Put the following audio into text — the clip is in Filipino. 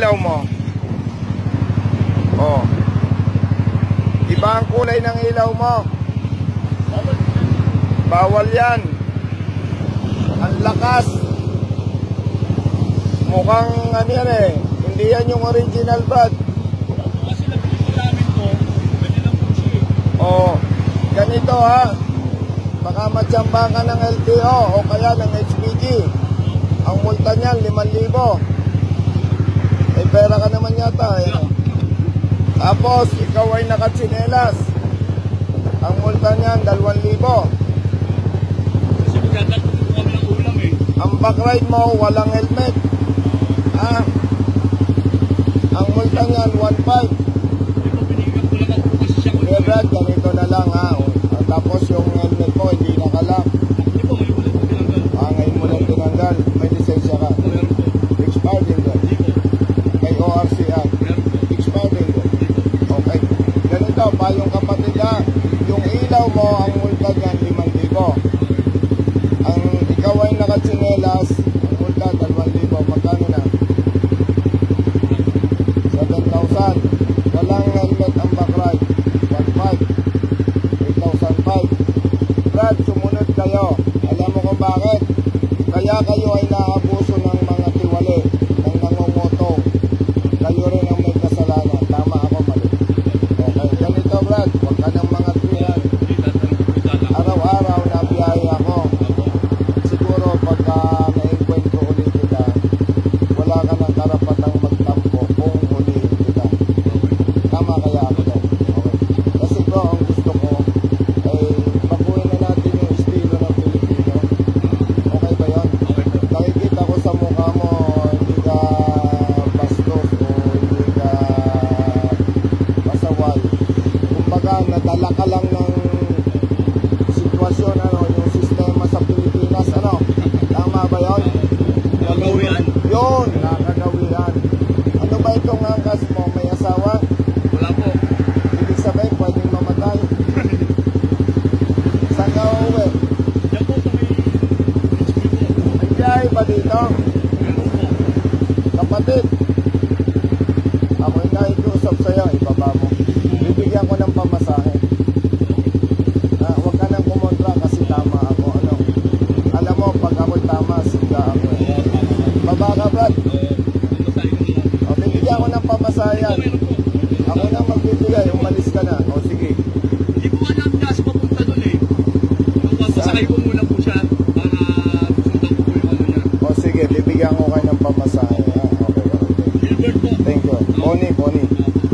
ilaw mo. Oh. Iba ang kulay ng ilaw mo. Bawal yan. Ang lakas. Mukhang ano yan eh. Hindi yan yung original bag. Kasi nabili namin ko, pwede lang po siya. Oh. Ganito ha. Baka matsamba ka ng LTO o kaya ng HPG. Ang multa niyan 5,000. May pera ka naman yata eh. Tapos ikaw ay nakatsinelas. Ang multa niyan 2,000. Kasi magdadagdag po kami ng ulam eh. Ang backride mo walang helmet. Ha? Ang multa niyan 1,500. Hindi po binigyan ko lang ako kasi siya. Kuya Brad, ganito na lang ha. Tapos yung helmet mo hindi nakalak. Hindi po, ngayon ulit po tinanggal. Ngayon mo lang tinanggal. May lisensya ka. Meron po. Expired din doon. Hindi po. May ORCR. Meron po. Expired din doon. Okay. Ganito pa yung kapatid ha. Yung ilaw mo, ang multa dyan 5,000. Ang ikaw ay nakatsinelas, ang multa 2,000. Magkano na? 7,000. Walang helmet ang backride. 1,500. 8,500. Brad, sumunod kayo. Alam mo kung bakit? Kaya kayo ay naabuso ng mga tiwali, ng nangungoto. Kayo rin ang may kasalanan. Tama ako, mali. Okay, ganito Brad, huwag ka ng mga tuyan. Araw-araw nabiyahe ako. Siguro pagka na-encuentro ulit kita, wala ka ng karapatang magtampo kung ulihin kita. Tama kaya ako doon? Okay. Kasi bro, ang gusto ko ay baguhin na natin yung estilo ng Pilipino. Okay ba yun? Nakikita ko sa mukha mo, hindi ka bastos o hindi ka pasaway. Kumbaga, nadala ka lang ng sitwasyon, ano, yung sistema sa Pilipinas, ano? Tama ba yun? Nakagawian. Yun, nakagawian. Ano ba itong angkas mo? May asawa? Wala po. Ibig sabihin, pwedeng mamatay. Saan ka uuwi? Diyan po sa may HP po. May biyahe ba dito? Meron po. Kapatid, ako yung nakikiusap sa'yo, ibaba mo. Bibigyan ko ng pamasahe. Huwag ka nang kumontra kasi tama ako. Ano? Alam mo, pag ako'y tama, siga ako. Baba ka, Brad. Masahin ko naman. O, bibigyan ko ng pamasahe yan. Meron po. Ako na magbibigay, umalis ka na. O, sige. Hindi ko alam kasi papunta doon eh. Papasakay ko muna po siya para gusto ko po yung ano niya. O, sige, bibigyan ko kayo ng pamasahe. Okay. Gilbert po. Thank you. Bonnie.